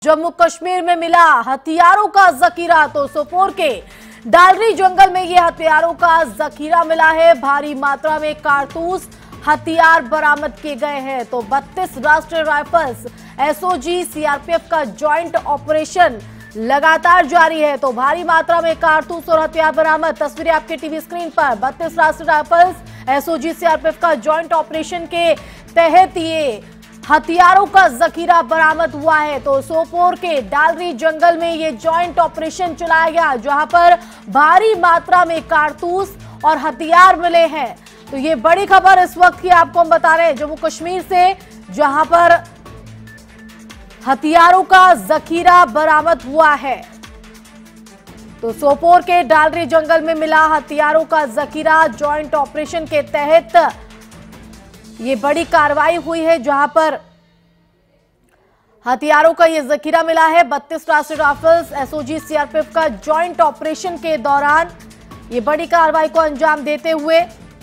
जम्मू कश्मीर में मिला हथियारों का जखीरा। तो सोपोर के डालरी जंगल में ये हथियारों का जखीरा मिला है। भारी मात्रा में कारतूस हथियार बरामद किए गए हैं। तो 32 राष्ट्रीय राइफल्स एसओजी सीआरपीएफ का ज्वाइंट ऑपरेशन लगातार जारी है। तो भारी मात्रा में कारतूस और हथियार बरामद। तस्वीरें आपके टीवी स्क्रीन पर। 32 राष्ट्रीय राइफल्स एसओजी सीआरपीएफ का ज्वाइंट ऑपरेशन के तहत ये हथियारों का जखीरा बरामद हुआ है। तो सोपोर के डालरी जंगल में ये ज्वाइंट ऑपरेशन चलाया गया, जहां पर भारी मात्रा में कारतूस और हथियार मिले हैं। तो ये बड़ी खबर इस वक्त की आपको हम बता रहे हैं जम्मू कश्मीर से, जहां पर हथियारों का जखीरा बरामद हुआ है। तो सोपोर के डालरी जंगल में मिला हथियारों का जखीरा। ज्वाइंट ऑपरेशन के तहत ये बड़ी कार्रवाई हुई है, जहां पर हथियारों का ये जखीरा मिला है। 32 राष्ट्रीय राइफल्स एसओजी सीआरपीएफ का ज्वाइंट ऑपरेशन के दौरान ये बड़ी कार्रवाई को अंजाम देते हुए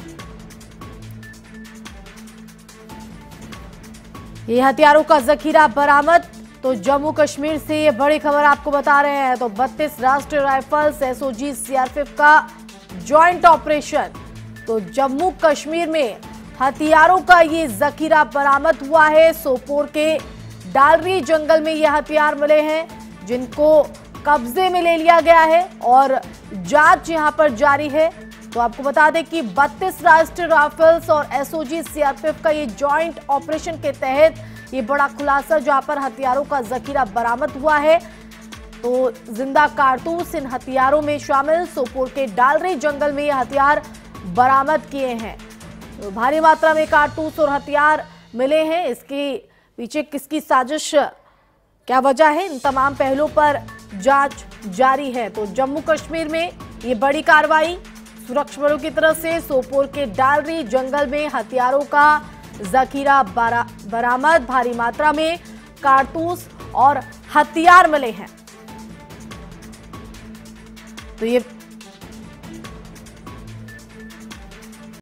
ये हथियारों का जखीरा बरामद। तो जम्मू कश्मीर से ये बड़ी खबर आपको बता रहे हैं। तो 32 राष्ट्रीय राइफल्स एसओजी सीआरपीएफ का ज्वाइंट ऑपरेशन। तो जम्मू कश्मीर में हथियारों का ये जखीरा बरामद हुआ है। सोपोर के डालरी जंगल में ये हथियार मिले हैं, जिनको कब्जे में ले लिया गया है और जांच यहां पर जारी है। तो आपको बता दें कि 32 राष्ट्रीय राइफल्स और एसओजी सीआरपीएफ का ये ज्वाइंट ऑपरेशन के तहत ये बड़ा खुलासा, जहां पर हथियारों का जखीरा बरामद हुआ है। तो जिंदा कारतूस इन हथियारों में शामिल। सोपोर के डालरी जंगल में ये हथियार बरामद किए हैं। तो भारी मात्रा में कारतूस और हथियार मिले हैं। इसके पीछे किसकी साजिश, क्या वजह है, इन तमाम पहलुओं पर जांच जारी है। तो जम्मू कश्मीर में ये बड़ी कार्रवाई सुरक्षा बलों की तरफ से। सोपोर के डालरी जंगल में हथियारों का जखीरा बरामद। भारी मात्रा में कारतूस और हथियार मिले हैं। तो ये